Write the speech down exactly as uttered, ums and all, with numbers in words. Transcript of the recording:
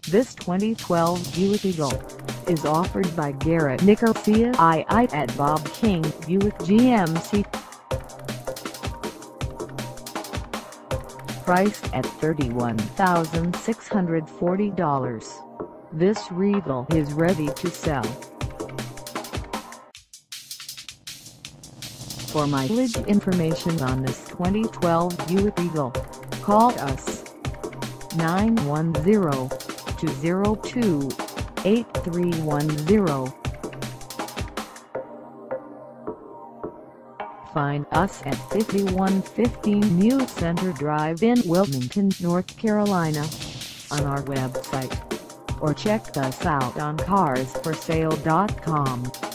This twenty twelve Buick Regal is offered by Garrett Nicosia I I at Bob King Buick G M C. Priced at thirty-one thousand six hundred forty dollars, this Regal is ready to sell. For mileage information on this twenty twelve Buick Regal, call us nine one zero, two zero two, eight three one zero. Find us at fifty-one fifteen New Center Drive in Wilmington, North Carolina, on our website, or check us out on cars for sale dot com.